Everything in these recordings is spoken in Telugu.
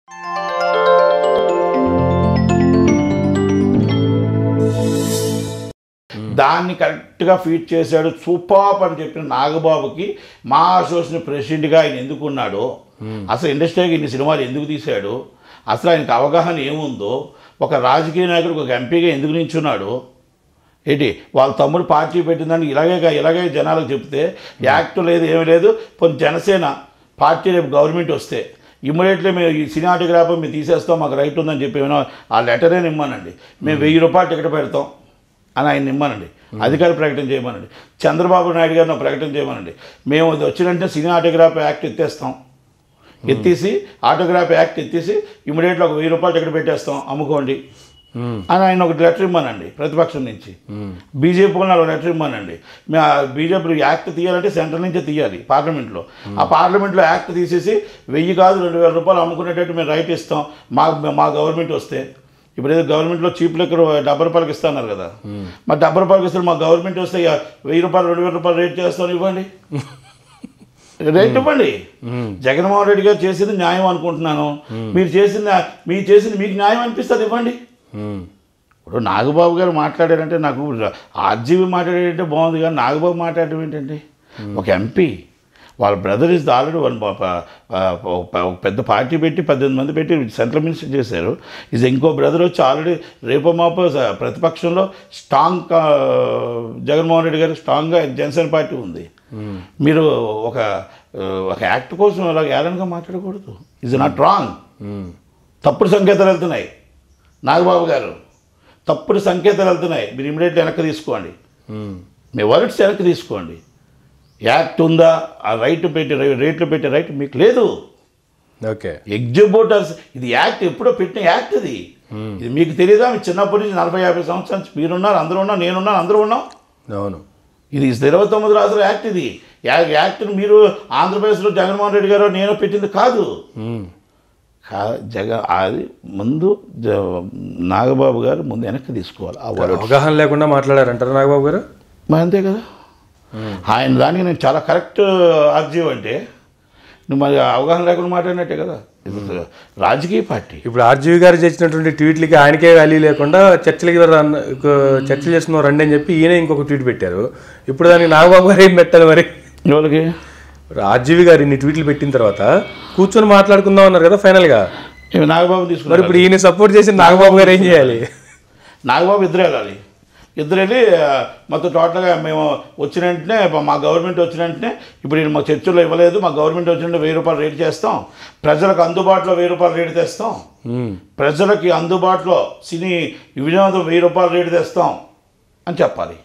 దాన్ని కరెక్ట్గా ఫీడ్ చేశాడు. సూపర్ అని చెప్పిన నాగబాబుకి మా అసోసియేషన్ ప్రెసిడెంట్గా ఆయన ఎందుకున్నాడో, అసలు ఇండస్ట్రీకి ఇన్ని సినిమాలు ఎందుకు తీశాడు, అసలు ఆయనకు అవగాహన ఏముందో, ఒక రాజకీయ నాయకుడు ఒక ఎంపీగా ఎందుకు నించున్నాడు, ఏంటి వాళ్ళ తమ్ముడు పార్టీ పెట్టిందని ఇలాగే జనాలకు చెప్తే యాక్ట్ లేదు ఏమీ లేదు. కొన్ని జనసేన పార్టీ రేపు గవర్నమెంట్ వస్తే ఇమ్మీడియట్లీ మేము ఈ సినిమాటోగ్రాఫర్ మేము తీసేస్తాం, మాకు రైట్ ఉందని చెప్పి ఆ లెటరే నిమ్మనండి, మేము 1000 రూపాయలు టికెట్ పెడతాం అని ఆయన నిమ్మనండి, అధికార ప్రకటన చేయమనండి, చంద్రబాబు నాయుడు గారిని ప్రకటన చేయమనండి. మేము అది వచ్చినంటే సినిమాటోగ్రాఫ్ యాక్ట్ ఎత్తేస్తాం, ఎత్తేసి ఆటోగ్రాఫ్ యాక్ట్ ఎత్తేసి ఇమీడియట్గా ఒక 1000 రూపాయలు టికెట్ పెట్టేస్తాం, అమ్ముకోండి అని ఆయన ఒక లెటర్ ఇమ్మనండి. ప్రతిపక్షం నుంచి బీజేపీ వాళ్ళు ఒక లెటర్ ఇమ్మనండి. మేము బీజేపీ యాక్ట్ తీయాలంటే సెంట్రల్ నుంచే తీయాలి పార్లమెంట్లో. ఆ పార్లమెంట్లో యాక్ట్ తీసేసి 1000 కాదు 2000 రూపాయలు అమ్ముకునేటట్టు మేము రైట్ ఇస్తాం మా గవర్నమెంట్ వస్తే. ఇప్పుడు ఏదో గవర్నమెంట్లో చీప్ లెక్కర్ 70 రూపాయలకి ఇస్తున్నారు కదా, మరి 70 రూపాయలకి ఇస్తారు. మా గవర్నమెంట్ వస్తే 1000 రూపాయలు 2000 రూపాయలు రేట్ చేస్తాను, ఇవ్వండి, రేట్ ఇవ్వండి. జగన్మోహన్ రెడ్డి గారు చేసింది న్యాయం అనుకుంటున్నాను, మీరు చేసింది మీకు న్యాయం అనిపిస్తుంది, ఇవ్వండి. ఇప్పుడు నాగబాబు గారు మాట్లాడారంటే నాకు ఆర్జీవి మాట్లాడారంటే బాగుంది, కానీ నాగబాబు మాట్లాడడం ఏంటండి? ఒక ఎంపీ వాళ్ళ బ్రదర్ ఇస్ ఆల్రెడీ పెద్ద పార్టీ పెట్టి 18 మంది పెట్టి సెంట్రల్ మినిస్టర్ చేశారు. ఇంకో బ్రదర్ వచ్చి ఆల్రెడీ రేపో మాపో ప్రతిపక్షంలో స్ట్రాంగ్ జగన్మోహన్ రెడ్డి గారు స్ట్రాంగ్గా జనసేన పార్టీ ఉంది. మీరు ఒక యాక్ట్ కోసం అలా ఏలనగా మాట్లాడకూడదు. Is not wrong. తప్పుడు సంకేతాలు వెళ్తున్నాయి నాగబాబు గారు, తప్పుడు సంకేతాలు వెళ్తున్నాయి. మీరు ఇమీడియట్లీ వెనక్కి తీసుకోండి, మీ వర్డ్స్ వెనక్కి తీసుకోండి. యాక్ట్ ఉందా? ఆ రేట్లు పెట్టే రైట్ మీకు లేదు. ఓకే, ఎగ్జిబ్యూటర్స్ ఇది యాక్ట్ ఎప్పుడో పెట్టిన యాక్ట్ ఇది మీకు తెలియదా? మీ చిన్నప్పటి నుంచి 40-50 సంవత్సరాల నుంచి మీరున్నారు, అందరూ ఉన్నారు, నేనున్నాను, అందరూ ఉన్నాం. అవును, ఇది 29 రాష్ట్రాల యాక్ట్. ఇది యాక్ట్ని మీరు ఆంధ్రప్రదేశ్లో జగన్మోహన్ రెడ్డి గారు నేను పెట్టింది కాదు. అది ముందు నాగబాబు గారు ముందు వెనక్కి తీసుకోవాలి. అవగాహన లేకుండా మాట్లాడారంటారు నాగబాబు గారు. మరి అంతే కదా, ఆయన దానికి నేను చాలా కరెక్ట్ ఆర్జీవ్ అంటే నువ్వు మరి అవగాహన లేకుండా మాట్లాడినట్టే కదా. రాజకీయ పార్టీ ఇప్పుడు ఆర్జీవి గారు చేసినటువంటి ట్వీట్లకి ఆయనకే వాల్యూ లేకుండా చర్చలు చేస్తున్నాం రండి అని చెప్పి ఈయన ఇంకొక ట్వీట్ పెట్టారు. ఇప్పుడు దానికి నాగబాబు గారు ఏం పెట్టాలి మరి? ఎవరికి? ఆర్జీవి గారు ఇన్ని ట్వీట్లు పెట్టిన తర్వాత కూర్చొని మాట్లాడుకుందాం అన్నారు కదా ఫైనల్గా. నాగబాబు తీసుకున్నారు. ఇప్పుడు ఈయన సపోర్ట్ చేసి నాగబాబు గారు ఏం చేయాలి? నాగబాబు ఇద్దరు వెళ్ళాలి. ఇద్దరు వెళ్ళి మొత్తం టోటల్గా మేము వచ్చిన వెంటనే మా గవర్నమెంట్ వచ్చిన వెంటనే ఇప్పుడు మా చర్చల్లో ఇవ్వలేదు, మా గవర్నమెంట్ వచ్చిన 1000 రూపాయలు రేట్ చేస్తాం, ప్రజలకు అందుబాటులో 1000 రూపాయలు రేటు తెస్తాం, ప్రజలకి అందుబాటులో సినీ వినోదం 1000 రూపాయలు రేటు తెస్తాం అని చెప్పాలి.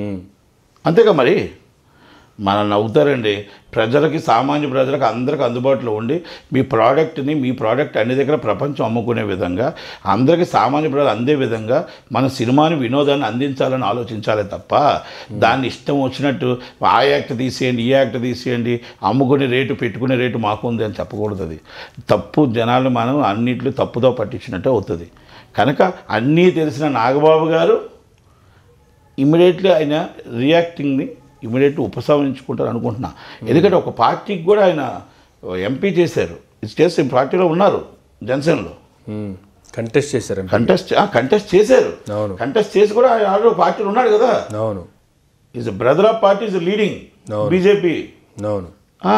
అంతేగా మరి. మనల్ని నవ్వుతారండి. ప్రజలకి, సామాన్య ప్రజలకు అందరికి అందుబాటులో ఉండి మీ ప్రోడక్ట్ అన్ని దగ్గర ప్రపంచం అమ్ముకునే విధంగా అందరికీ సామాన్య ప్రజలు అందే విధంగా మన సినిమాని వినోదాన్ని అందించాలని ఆలోచించాలి తప్ప దాన్ని ఇష్టం వచ్చినట్టు ఆ యాక్ట్ తీసేయండి, ఈ యాక్ట్ తీసేయండి, అమ్ముకునే రేటు పెట్టుకునే రేటు మాకు ఉంది అని చెప్పకూడదు. అది తప్పు. జనాలు మనం అన్నింటిలో తప్పుదో పట్టించినట్టే అవుతుంది. కనుక అన్నీ తెలిసిన నాగబాబు గారు ఇమ్మీడియట్లీ ఆయన రియాక్టింగ్ని ఇమీడియట్లీ ఉపసంహరించుకుంటారు అనుకుంటున్నా. ఎందుకంటే ఒక పార్టీకి కూడా ఆయన ఎంపీ చేశారు, చేసి పార్టీలో ఉన్నారు, జనసేనలో కంటెస్ట్ చేశారు. కంటెస్ట్ చేశారు. కంటెస్ట్ చేసి కూడా ఆయన ఆల్రెడీ పార్టీలో ఉన్నాడు కదా. అవును, is brother of party, is leading BJP. అవును,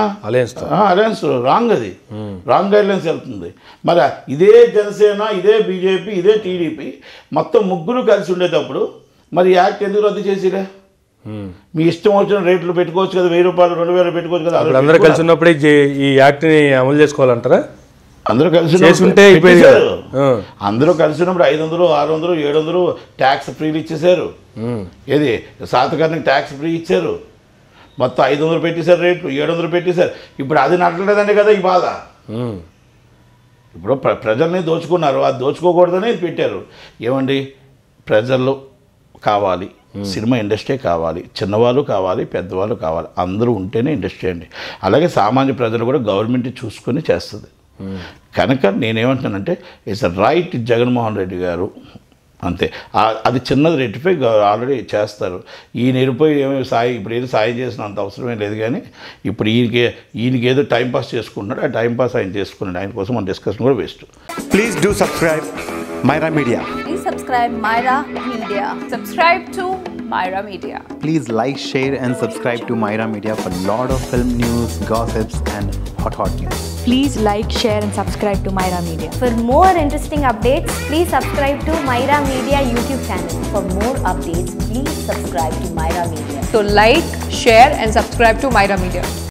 అలయన్స్ రాంగ్. అది రాంగ్ గైడ్లైన్స్ వెళ్తుంది. మరి ఇదే జనసేన, ఇదే బీజేపీ, ఇదే టీడీపీ మొత్తం ముగ్గురు కలిసి ఉండేటప్పుడు మరి యాక్ట్ ఎందుకు రద్దు చేసిరా? మీ ఇష్టం వచ్చిన రేట్లు పెట్టుకోవచ్చు కదా, 1000 రూపాయలు 2000 పెట్టుకోవచ్చు కదా. అందరూ కలిసి ఉన్నప్పుడే ఈ యాక్ట్ని అమలు చేసుకోవాలంటారా? అందరూ కలిసి అందరూ కలిసి ఉన్నప్పుడు 500, 600, 700 ట్యాక్స్ ఫ్రీలు ఇచ్చేశారు. ఏది శాతకర్ణికి ట్యాక్స్ ఫ్రీ ఇచ్చారు. మొత్తం 500 పెట్టేశారు రేట్లు, 700 పెట్టేశారు. ఇప్పుడు అది నడలేదండి కదా ఈ బాధ. ఇప్పుడు ప్రజల్ని దోచుకున్నారు, అది దోచుకోకూడదని పెట్టారు. ఏమండి, ప్రజలు కావాలి, సినిమా ఇండస్ట్రీ కావాలి, చిన్నవాళ్ళు కావాలి, పెద్దవాళ్ళు కావాలి, అందరూ ఉంటేనే ఇండస్ట్రీ అండి. అలాగే సామాన్య ప్రజలు కూడా గవర్నమెంట్ చూసుకొని చేస్తుంది. కనుక నేనేమంటున్నానంటే ఇట్స్ రైట్ జగన్మోహన్ రెడ్డి గారు అంతే. అది చిన్నది రెట్టిఫై ఆల్రెడీ చేస్తారు. ఈయన వెళ్ళిపోయి ఏమో సాయి ఇప్పుడు ఏదో సాయం చేసిన అంత అవసరమే లేదు, కానీ ఇప్పుడు ఈయనకి ఏదో టైంపాస్ చేసుకుంటున్నాడు. ఆ టైంపాస్ ఆయన చేసుకున్నాడు. ఆయన కోసం మన డిస్కషన్ కూడా waste. Please do subscribe Myra Media. Please subscribe Myra Media. Subscribe to Myra Media. Please like, share and subscribe to Myra Media for lot of film news, gossips and hot news. Please like, share and subscribe to Myra Media. For more interesting updates, please subscribe to Myra Media YouTube channel. For more updates, please subscribe to Myra Media. So like, share and subscribe to Myra Media.